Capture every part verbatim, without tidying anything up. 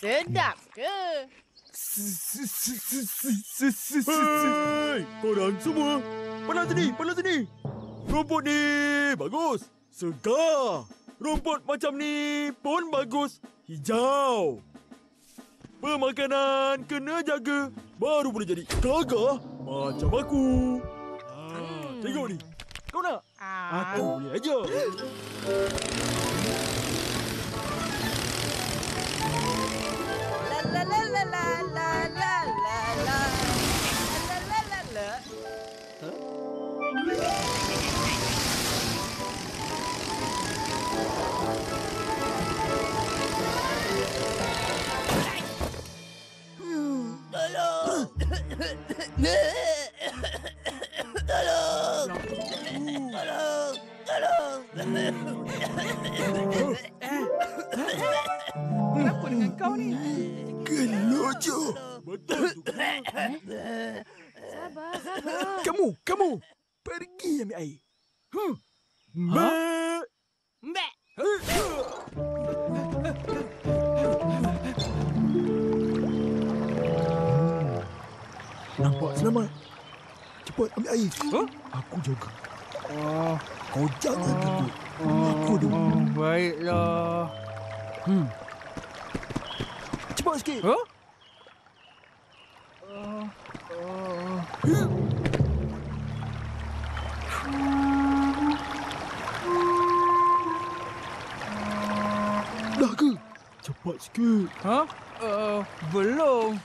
Sedap ke? Hei, korang semua. Pandang sini, pandang sini. Rumput ni bagus. Segar. Rumput macam ni pun bagus. Hijau. Pemakanan kena jaga. Baru boleh jadi gagah macam aku. Ha, tengok ni. Kau nak? Aku boleh aja. La la la la la la la la la la la la. Tolong! Tolong! Tolong! Tolong! Kenapa dengan kau ni? Gelojo. Betul tu. Sabar, sabar. Kamu, kamu. Pergi ambil air. Hmm. Mbak. Mbak! Nampak selamat. Cepat ambil air. Huh? Aku jaga. Oh, Kau jangan takut. Aku ada. oh, baiklah. Hmm. Cepat sikit. Huh? Uh, uh. Dah ke? Cepat sikit. Ha? Uh, belum.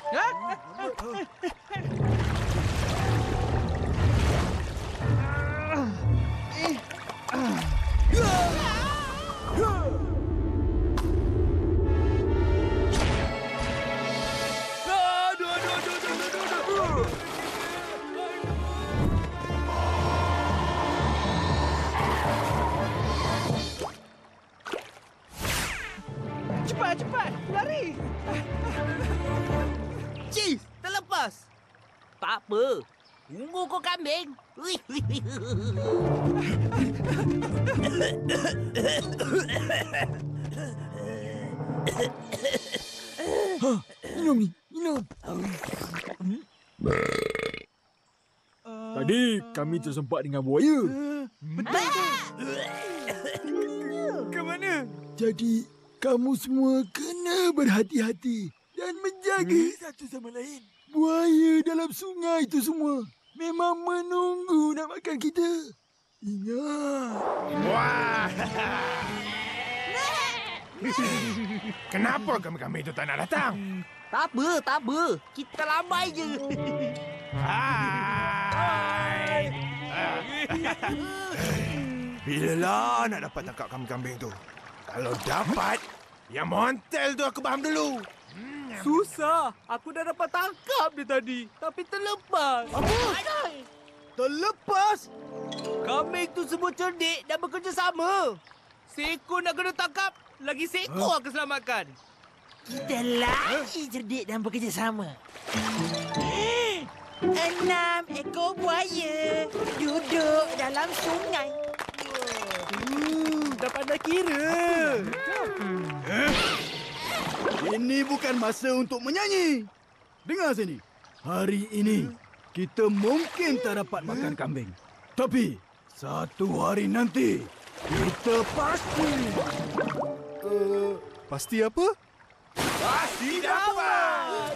Aduh, aduh, aduh, aduh, aduh, aduh. Cepat, cepat. Lari. Cheese! Terlepas! Tak apa. Tunggu kau kambing. Ha, minum ni, minum. Tadi kami tersempat dengan buaya. Betul tu. Ke mana? Jadi kamu semua kena berhati-hati dan menjaga hmm? satu sama lain. Buaya dalam sungai itu semua memang menunggu nak makan kita. Ingat. Wah! Kenapa kambing-kambing itu tak nak datang? Tak apa, tak apa. Kita lambai je. Hai! Bilalah nak dapat tangkap kambing-kambing tu? Kalau dapat, yang montel tu aku faham dulu. Susah. Aku dah dapat tangkap dia tadi. Tapi terlepas. Apa? Terlepas? Kambing tu semua cerdik dan bekerjasama. Seekor nak kena tangkap. Lagi seekor aku selamatkan. Kita lagi cerdik dan bekerjasama. Enam ekor buaya duduk dalam sungai. Hmm, dah pandai kira. Ini bukan masa untuk menyanyi. Dengar sini. Hari ini, kita mungkin tak dapat makan kambing. Tapi, satu hari nanti, kita pasti... Uh, pasti apa? Pasti dapat!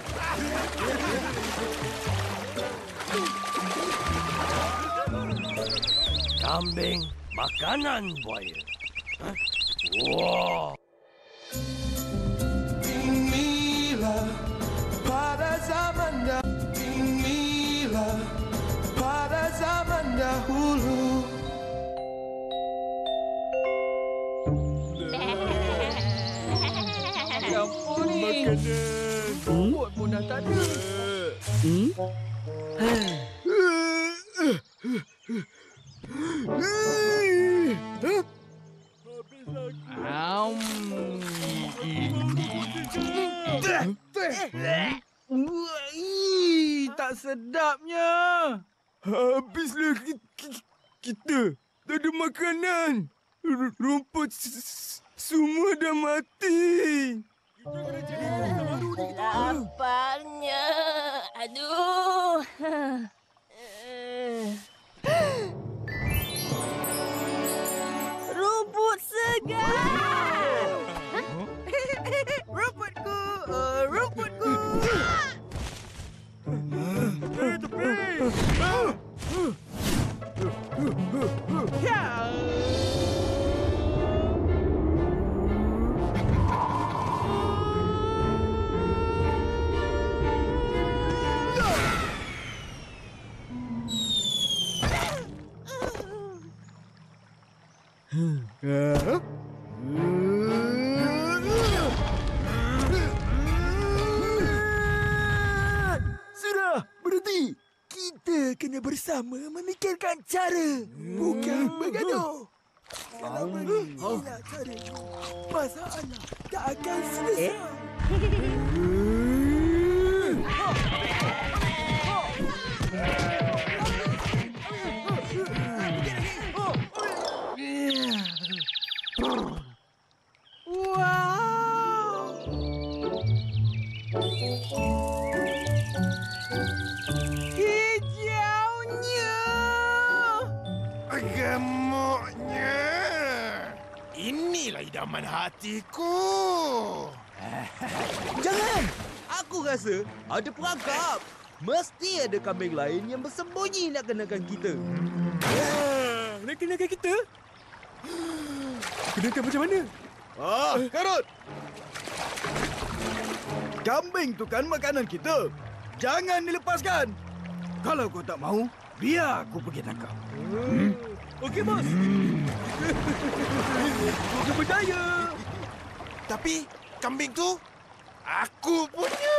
Kambing makanan buaya. Hah? Wow. Inilah pada zaman dahulu. Inilah pada zaman dahulu. Apa ni? Rumput pun dah tak ada. Hmm? Um. Tak sedapnya. Habislah kita. Tak ada makanan. Rumput semua dah mati. Kita kena jadi Aduh. Rumput segar. Rumputku, uh, rumputku. Tepi, tepi. Ya. Sudah, berhenti. Kita kena bersama memikirkan cara, bukan bergaduh. Kalau beginilah cara, masalah tak akan selesai. Hijaunya. Gemuknya. Inilah idaman hatiku. Jangan! Aku rasa ada perangkap. Mesti ada kambing lain yang bersembunyi nak kenakan kita. Ah, nak kenakan kita? Kenakan macam mana? Ah, Karut! Kambing tu kan makanan kita. Jangan dilepaskan. Kalau kau tak mau, biar aku pergi tangkap. Hmm. Okey, bos. Aku berdaya. Tapi kambing tu aku punya.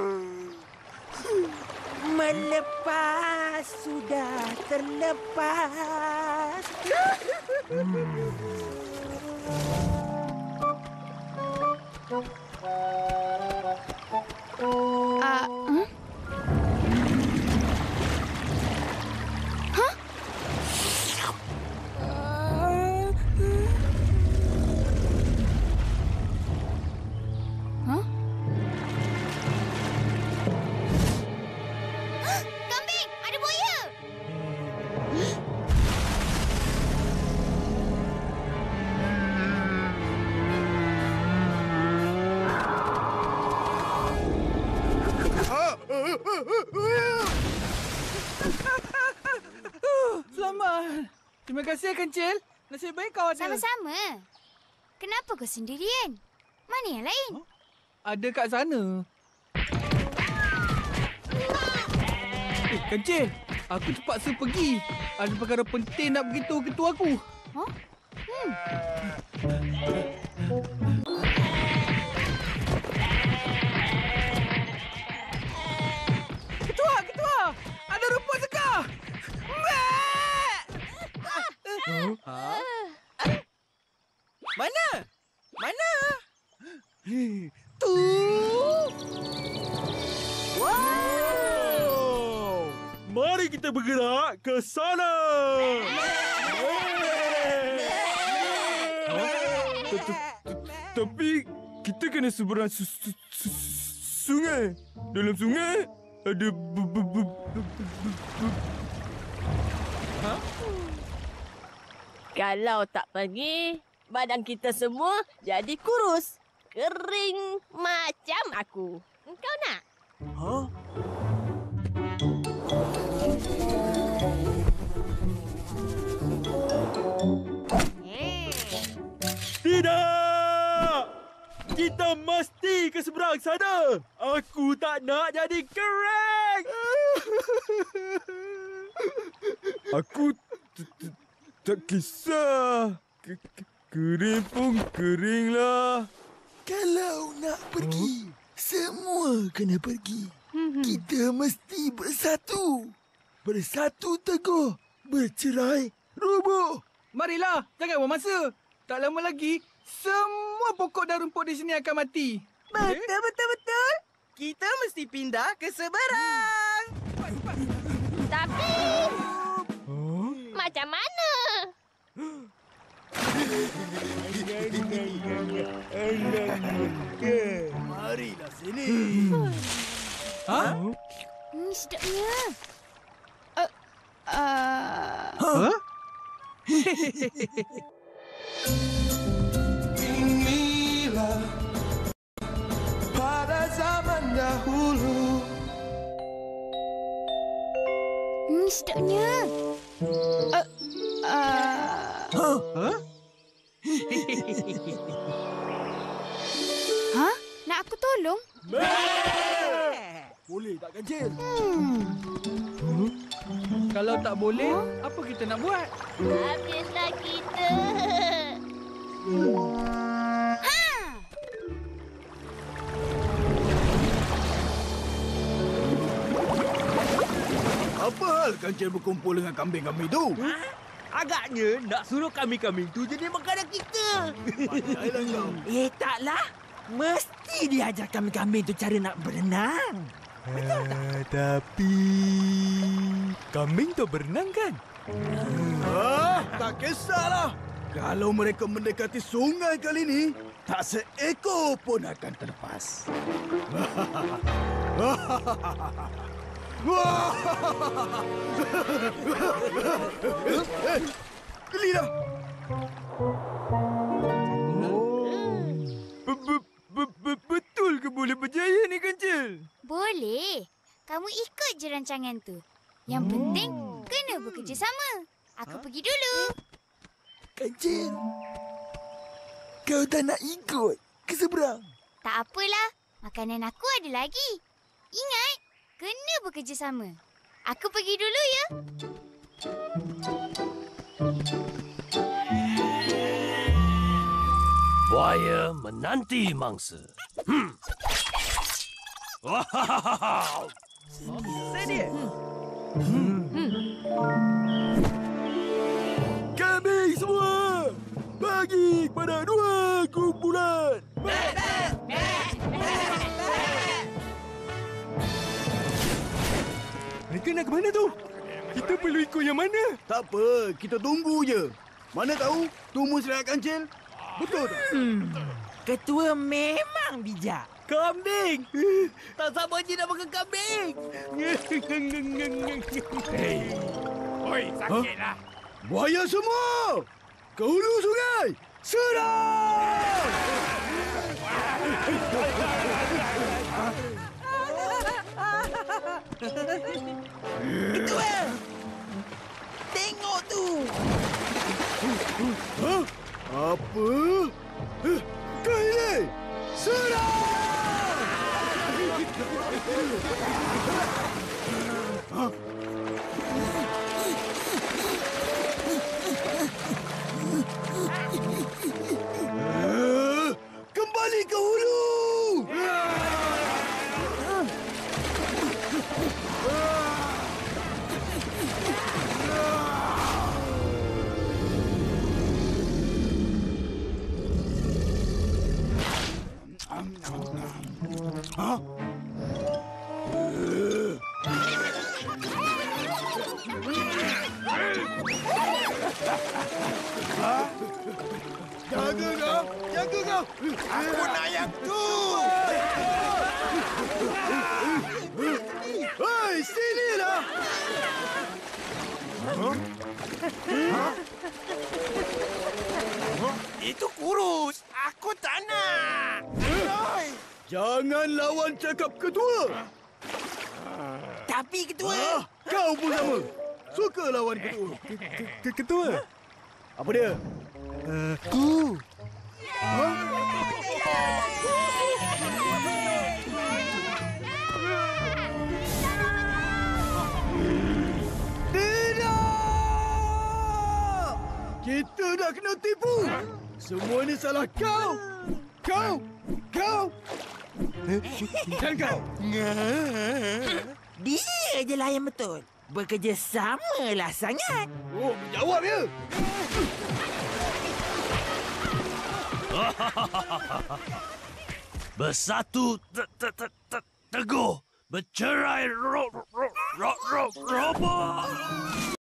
Melepas sudah terlepas. Ah, hmm? Hah? Hah? Kambing! Ada buaya! Selamat. Terima kasih, Kencil. Nasib baik kau ada. Sama-sama. Kenapa kau sendirian? Mana yang lain? Huh? Ada kat sana. Eh, Kencil. Aku terpaksa pergi. Ada perkara penting nak beritahu ketua aku. Huh? Hmm. Ketua, ketua. Ada rumput segar. Ha? Mana? Mana? Tu. Wow! Mari kita bergerak ke sana. Tapi kita kena seberang su- su- su- sungai. Dalam sungai ada bu- bu- bu- bu- bu- Ha? Kalau tak pergi, badan kita semua jadi kurus. Kering macam aku. Engkau nak? Ha? Tidak! Kita mesti ke seberang sana. Aku tak nak jadi kering. Aku t- t- tak kisah. K- k- Kering pun keringlah. Kalau nak pergi, semua kena pergi. Kita mesti bersatu. Bersatu teguh, bercerai roboh. Marilah, jangan buang masa. Tak lama lagi, semua pokok dan rumput di sini akan mati. Betul, betul, betul. Kita mesti pindah ke seberang. Tapi Huh? macam mana? Marilah sini. Ha? Hmm, sedapnya. Uh, uh... Huh? Inilah pada zaman dahulu. Hmm, sedapnya. Uh, uh... Huh? Huh? Hah? Nak aku tolong? Boleh tak, Kancil? Hmm. Kalau tak boleh, apa kita nak buat? Habislah kita. Ha! Apa hal Kancil berkumpul dengan kambing-kambing tu? Agaknya nak suruh kambing-kambing tu jadi makanan kita. Pandailah kau. Eh, taklah. Mesti dia ajar kambing-kambing tu cara nak berenang. Uh, tapi... Kambing tu berenang kan? Ah, tak kisahlah. Kalau mereka mendekati sungai kali ini, tak seekor pun akan terlepas. Eh, geli dah. Betul ke boleh berjaya ni, Kancil? Boleh. Kamu ikut je rancangan tu. Yang penting, kena bekerjasama. Aku pergi dulu. Kancil, kau tak nak ikut ke seberang? Tak apalah. Makanan aku ada lagi. Ingat, kena bekerjasama. Aku pergi dulu ya. Buaya menanti mangsa. Hmm. Wow. Sedia. Kambing semua, bagi kepada dua kumpulan. Mereka nak ke mana tu? Kita perlu ikut yang mana? Tak apa, kita tunggu je. Mana tahu, Tumu selamat Kancil. Betul tak? Hmm. Ketua memang bijak. Kambing. Tak sabar je nak makan kambing. Hei. Oi, sakitlah. Buaya semua! Ke hulu sungai! Serang! Ketua! Tengok tu! Hah? Apa? Eh, Kau ini! Serang! Hah? Eh, Kembali ke hulu! Hah? Jaga kau! Jaga kau! Aku nak yang tu. Hei, sinilah! Itu kurus. Aku tak nak. Oi. Jangan lawan cakap ketua! Tapi ketua... Ah, kau pun sama. Suka lawan ketua. Ke ketua? Apa dia? Aku. Tidak! Kita dah kena tipu. Semua ni salah kau. Kau. Kau. Dan kau. Dia je lah yang betul. Bekerjasamalah sangat. Oh, menjawab ya. Bersatu te- te- te- te- teguh, bercerai ro- ro- ro- ro- roboh.